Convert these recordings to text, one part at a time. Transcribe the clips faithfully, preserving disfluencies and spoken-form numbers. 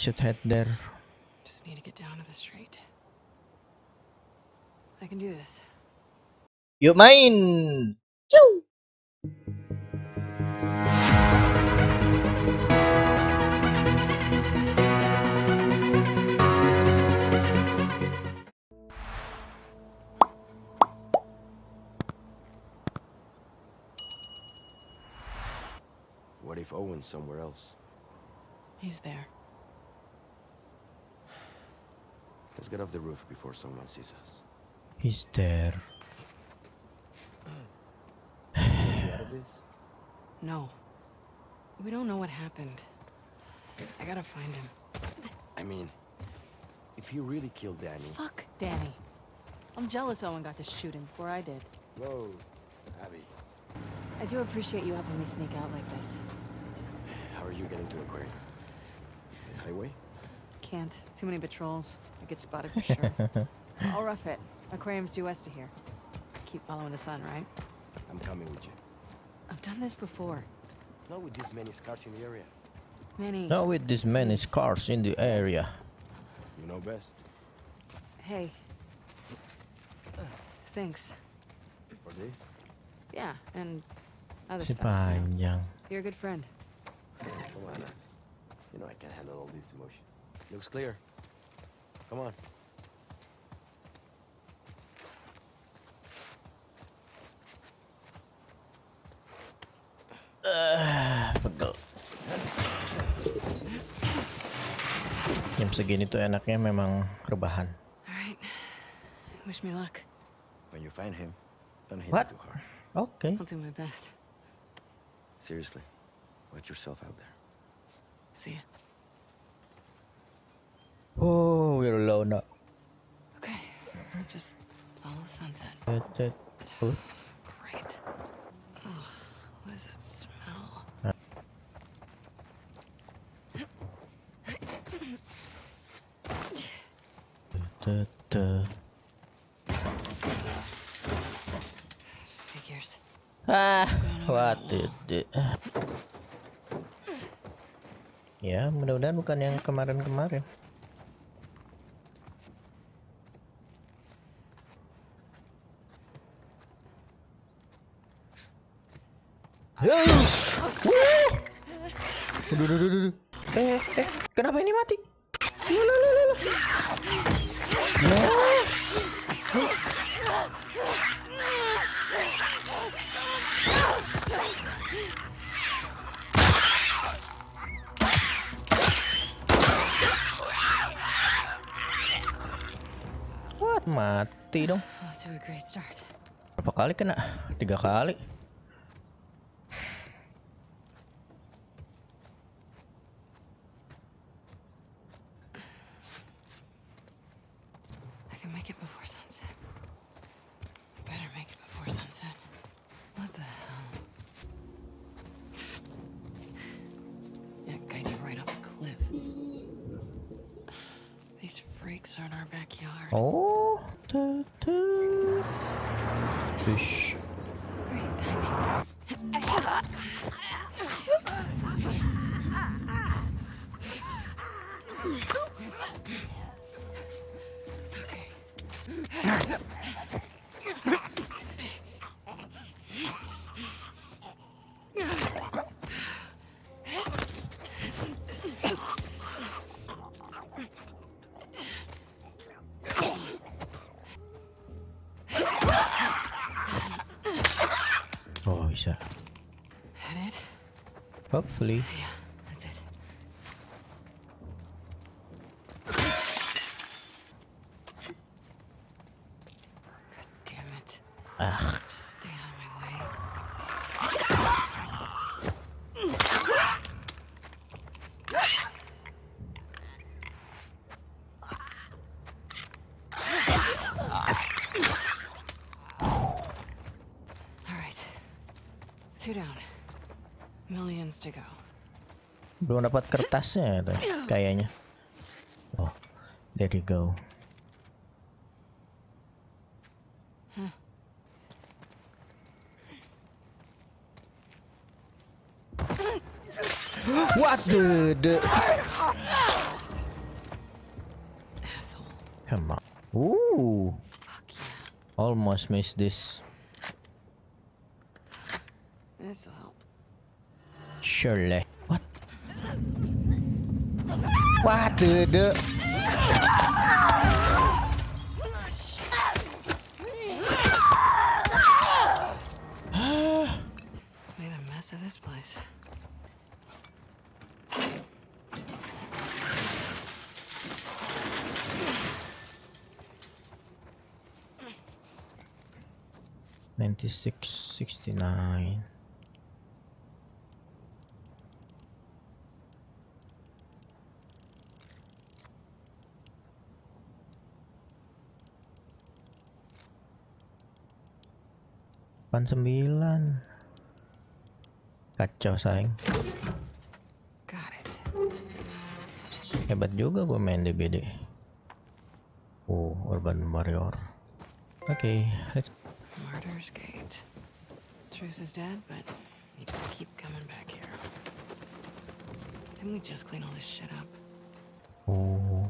should head there. Just need to get down to the street. I can do this. Yuk main. Ciu. What if Owen's somewhere else? He's there. Let's get off the roof before someone sees us. He's there. Take you out of this? No. We don't know what happened. I gotta find him. I mean, if he really killed Danny... Fuck Danny. I'm jealous Owen got to shoot him before I did. Whoa, Abby. I do appreciate you helping me sneak out like this. How are you getting to Aquarium? The highway? Can't. Too many patrols. I get spotted for sure. I'll rough it. Aquarium's due west of here. Keep following the sun, right? I'm coming with you. I've done this before. Not with this many scars in the area. Manny. Not with this many scars in the area. You know best. Hey. Thanks. For this? Yeah, and other Si stuff. You know. panjang. You're a good friend. Come on, Ax. You know I can't handle all this emotion. Looks clear. Come on. Ah, pegel. Jam segini tuh enaknya memang rebahan. Alright. Wish me luck. When you find him, don't hit What? it too hard. Oke. I'll do my best. Seriously, watch yourself out there. See ya. Oh, we're alone now. Okay. Just follow the sunset. That- that- oh. Great. Ugh, what is that smell? Da- da. Figures. Ah, what did it? Ya, mudah-mudahan bukan yang kemarin-kemarin. Aduh, aduh, aduh, aduh. Eh, eh, kenapa ini mati? Loh, loh, loh, loh. Loh. What? Mati dong. Off to a great start. Berapa kali kena? Tiga kali. I can make it before sunset. Better make it before sunset. What the hell? Yeah, guide you right up a cliff. These freaks are in our backyard. Oh. Da, da. Fish. Great timing. Okay. Oh, bisa. That it? Hopefully. Yeah, that's it. God damn it. Ah, Just stay out of my way. All right. Two down. Millions to go. belum dapat kertasnya tuh, kayaknya. Oh, there you go. What the, the Come on. Ooh, Fuck yeah. almost missed this. This'll help. Surely. What? What the the? Made a mess of this place. ninety-six, sixty-nine. delapan sembilan. Kacau sayang. Got it. Hebat juga gue main D B D. Oh, Urban Warrior. Oke, okay, let's. Martyr's Gate. Truce is dead, but you just keep coming back here. Didn't we just clean all this shit up? Oh.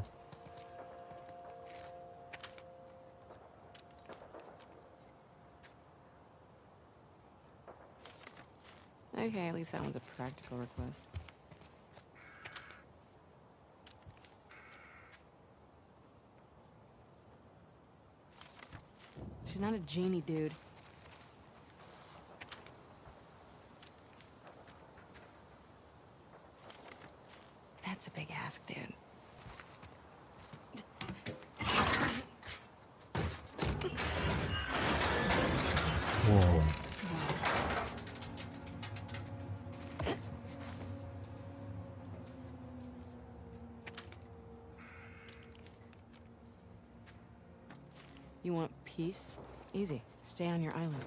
Okay, at least that one's a practical request. She's not a genie, dude. That's a big ask, dude. Wow. You want peace? Easy. Stay on your island.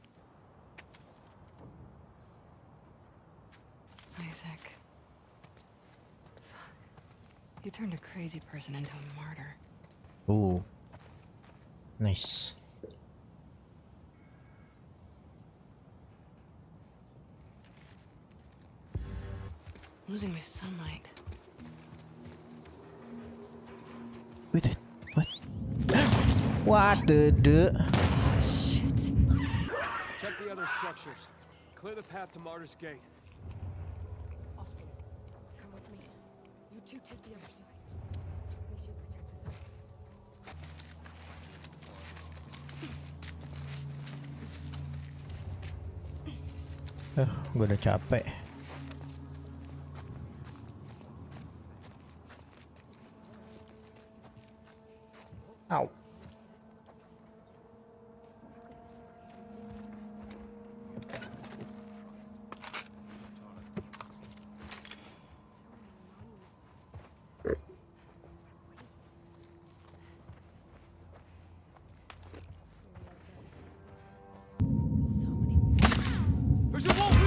Isaac. Fuck. You turned a crazy person into a martyr. Ooh. Nice. Losing my sunlight. Wait, what? What the the? Shit. Check the other structures. Clear the path to Martyr's Gate. Austin, come with me. You two take the other side. We should protect this. Eh, gue udah capek. Ow. So many. There's a wolf!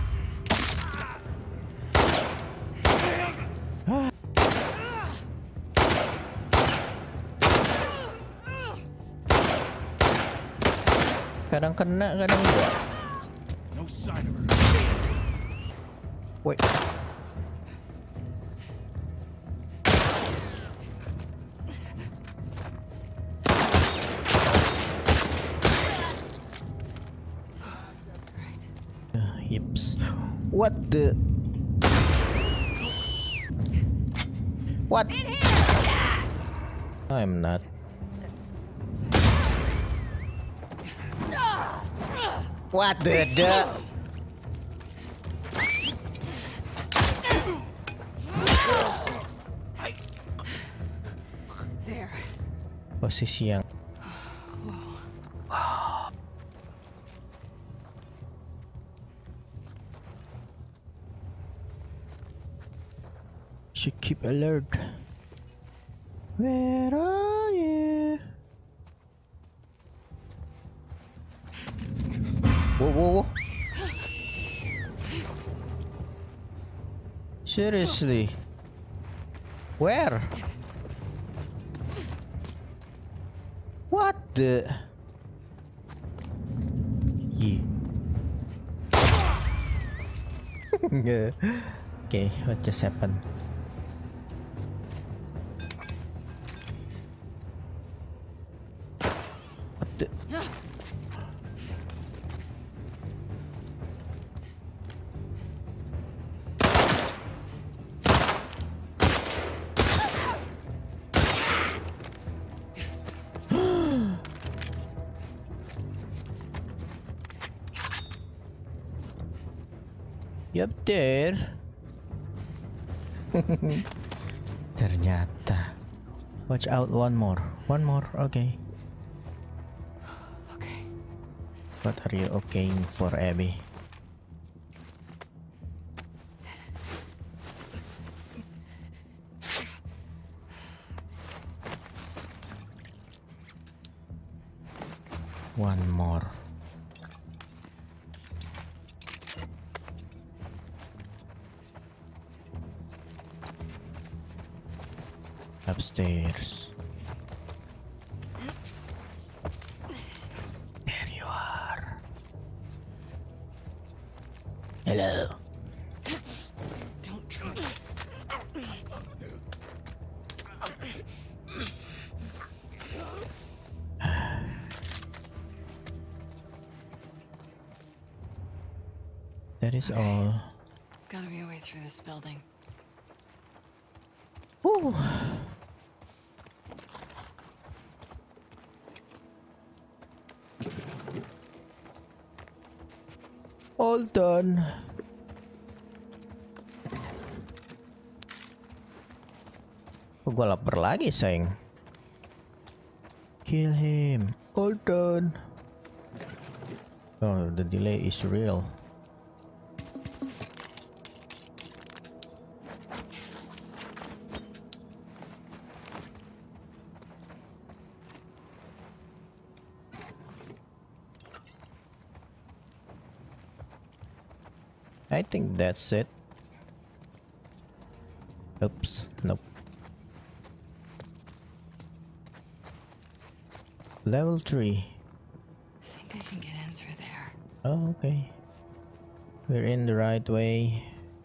Kadang kena, kadang enggak. No sign of her. Wait. Uh, yips. What the? What? I'm not. What the duck? There. Posisi yang should keep alert. Where are you? Whoa, whoa, whoa. Seriously? Where? What the? Yeah. Okay, what just happened? You up there? Ternyata. Watch out, one more. One more, okay. Okay. What are you okaying for, Abby? One more. Upstairs. There you are. Hello. Don't try. That is all. Gotta be a way through this building. Woo. All done. Oh, gua lapar lagi, sayang. Kill him. All done. Oh, the delay is real. I think that's it. Oops, nope. Level three. I think I can get in through there. Oh, okay. We're in the right way.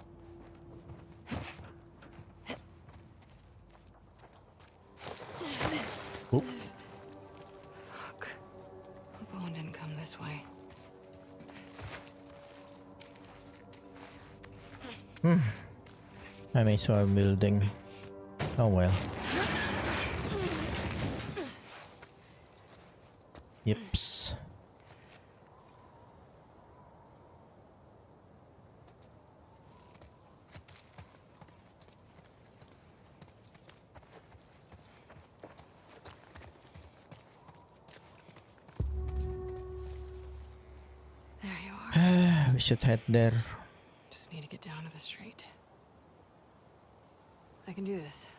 Oop. Fuck. Hope Owen didn't come this way. Hmm. I may saw a building. Oh well. Yips. There you are. We should head there. Just need to get down to the street. I can do this.